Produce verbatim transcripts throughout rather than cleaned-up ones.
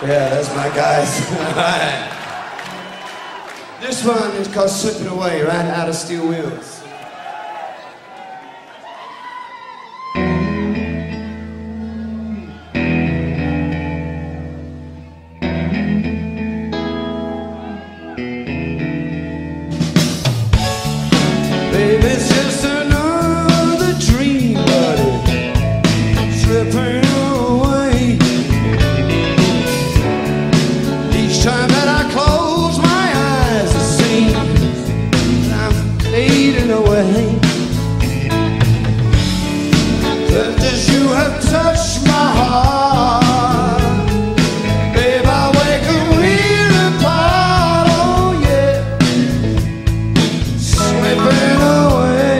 Yeah, that's my guys. All right. This one is called Slipping Away, right out of Steel Wheels. Baby, it's just another dream, buddy, slipping away. Each time that I close my eyes, it seems that I'm fading away. Just as you have touched my heart, babe, I wake up real apart, oh yeah, slipping away.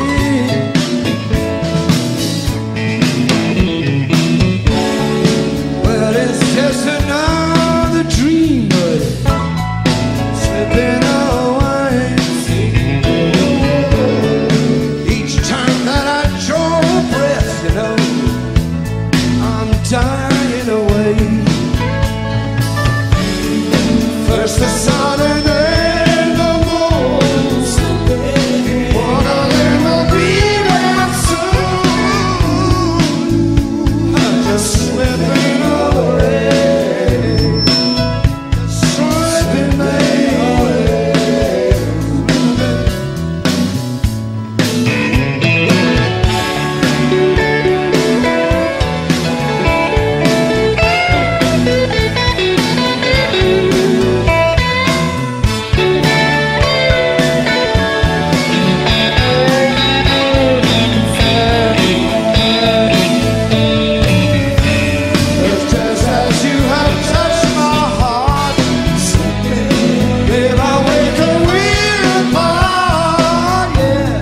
Well, it's just another dream, but slipping away. Each time that I draw a breath, you know, I'm dying away. First the sun and then the moon. One of them will be there soon. I'm just slipping away, slipping away. Just as you have touched my heart, babe, I wake up real apart,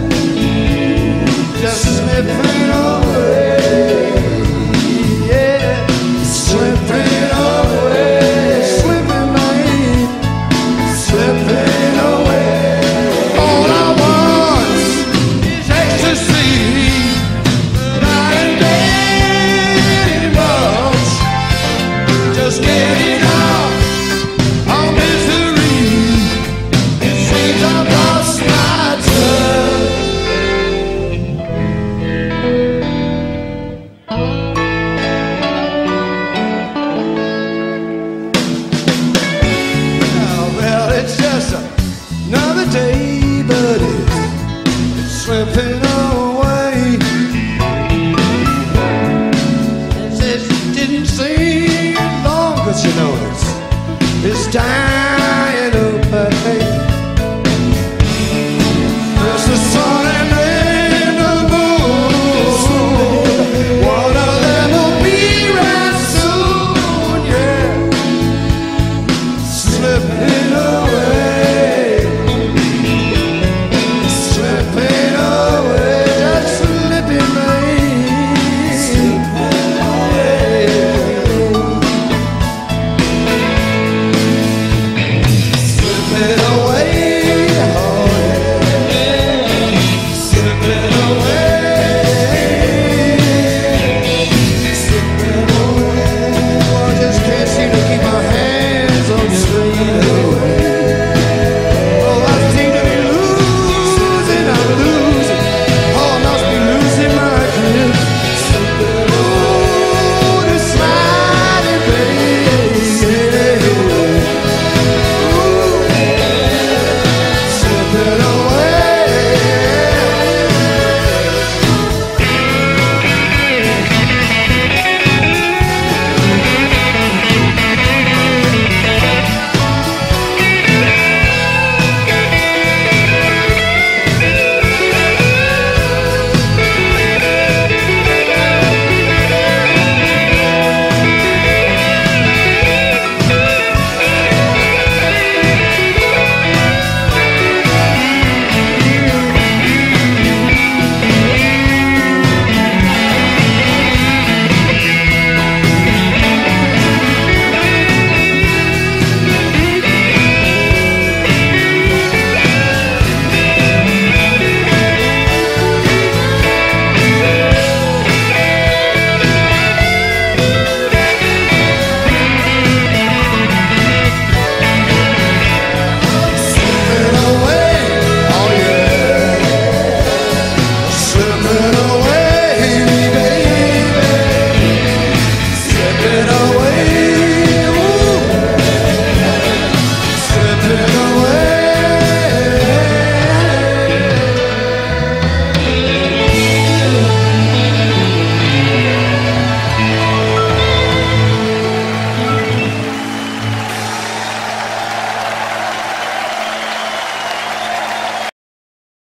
yeah, just slipping away, yeah, slipping away, slipping away, slipping away. All I want is ecstasy, not a day much, just getting out of misery. It seems I've lost my touch. Oh, well, it's just another day, but it's slipping